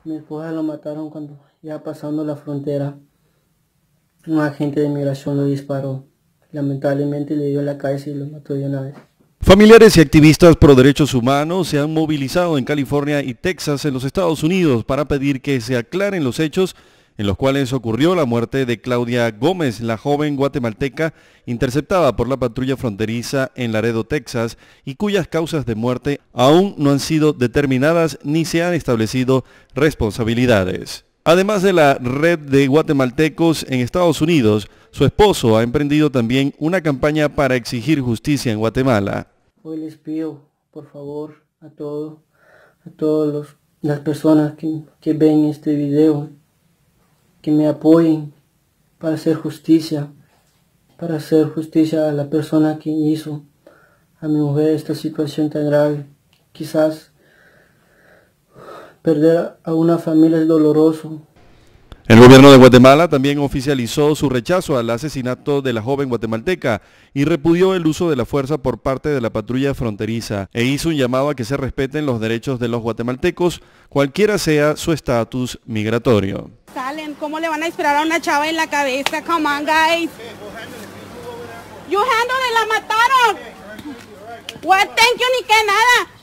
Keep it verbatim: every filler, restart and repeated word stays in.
Mi esposa lo mataron cuando ya pasando la frontera. Un agente de inmigración lo disparó. Lamentablemente le dio en la cabeza y lo mató de una vez. Familiares y activistas pro derechos humanos se han movilizado en California y Texas en los Estados Unidos para pedir que se aclaren los hechos en los cuales ocurrió la muerte de Claudia Gómez, la joven guatemalteca interceptada por la patrulla fronteriza en Laredo, Texas, y cuyas causas de muerte aún no han sido determinadas ni se han establecido responsabilidades. Además de la red de guatemaltecos en Estados Unidos, su esposo ha emprendido también una campaña para exigir justicia en Guatemala. Hoy les pido, por favor, a todos, a todas las personas que, que ven este video, que me apoyen para hacer justicia, para hacer justicia a la persona que hizo a mi mujer esta situación tan grave. Quizás perder a una familia es doloroso. El gobierno de Guatemala también oficializó su rechazo al asesinato de la joven guatemalteca y repudió el uso de la fuerza por parte de la patrulla fronteriza e hizo un llamado a que se respeten los derechos de los guatemaltecos, cualquiera sea su estatus migratorio. Salen, ¿cómo le van a esperar a una chava en la cabeza? Come on, guys. You handle it, la mataron. What, thank you, ni que nada.